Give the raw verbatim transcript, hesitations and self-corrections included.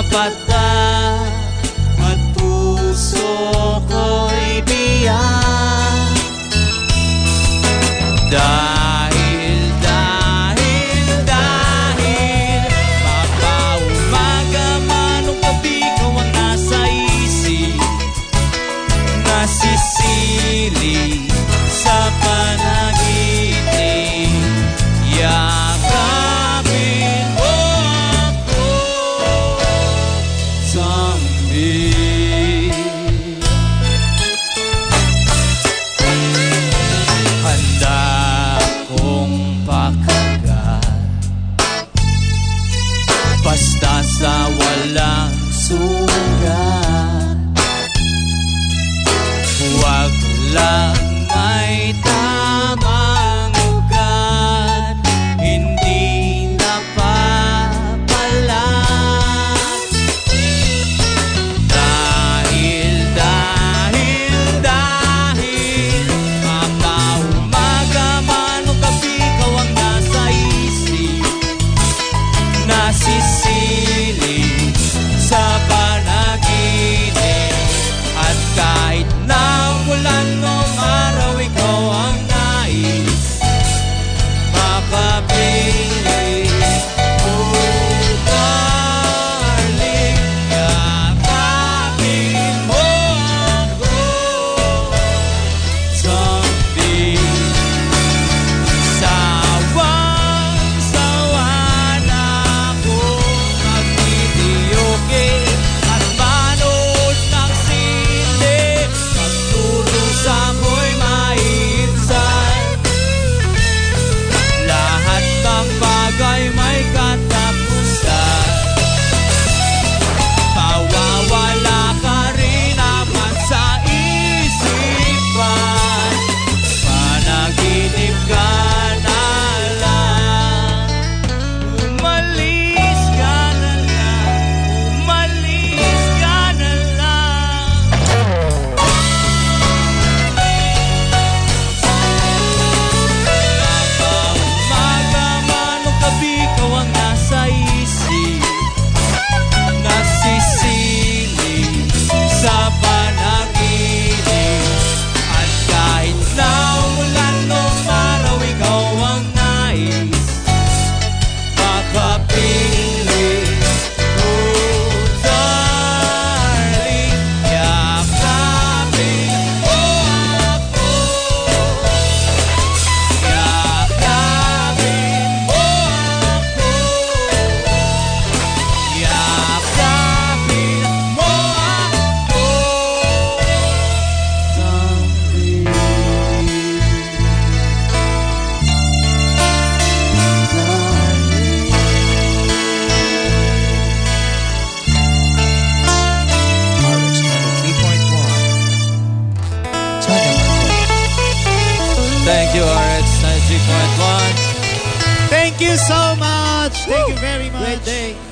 patak at puso ko'y biyak. Dahil, dahil, dahil mapaumaga man o gabi ko ang nasa isip, nasisili sa panaginip. Yakapin mo ako, zombie. Handa kong pakagat, basta sa walang sugat. Huwag lang may tamang ugat, hindi napapalat. Dahil, dahil, dahil mapaumaga man o gabi ikaw ang nasa isip, nasisili sa panaginip. At kahit na ulan o araw, ikaw ang nais makapiling. Oh, darling, yakapin mo ako, zombie. Sawang-sawa na akong magtitiyoke at manood ng sine. Magdurusa mo'y maiinsan, lahat ng bagay may katapusan. Mawawala ka rin naman sa isipan, panaginip ka na lang. Umalis ka na lang, umalis ka na lang. Mapaumaga man o gabi ikaw ang nasa isip, nasisili sa panaginip. At kahit na umulan o araw, ikaw ang nais makapiling. Oh, darling, yakapin mo ako, yakapin mo ako, yakapin mo ako, zombie. Thank you, R X ninety-three point one. Thank you so much. Thank you very much. Great day.